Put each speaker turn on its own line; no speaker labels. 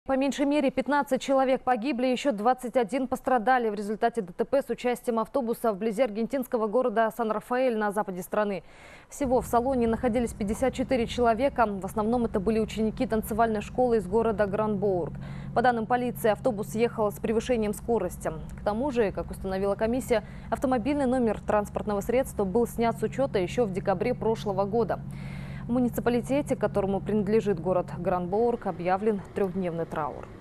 По меньшей мере 15 человек погибли, еще 21 пострадали в результате ДТП с участием автобуса вблизи аргентинского города Сан-Рафаэль на западе страны. Всего в салоне находились 54 человека. В основном это были ученики танцевальной школы из города Гран-Боург. По данным полиции, автобус ехал с превышением скорости. К тому же, как установила комиссия, автомобильный номер транспортного средства был снят с учета еще в декабре прошлого года. В муниципалитете, которому принадлежит город Гран-Боург, объявлен трехдневный траур.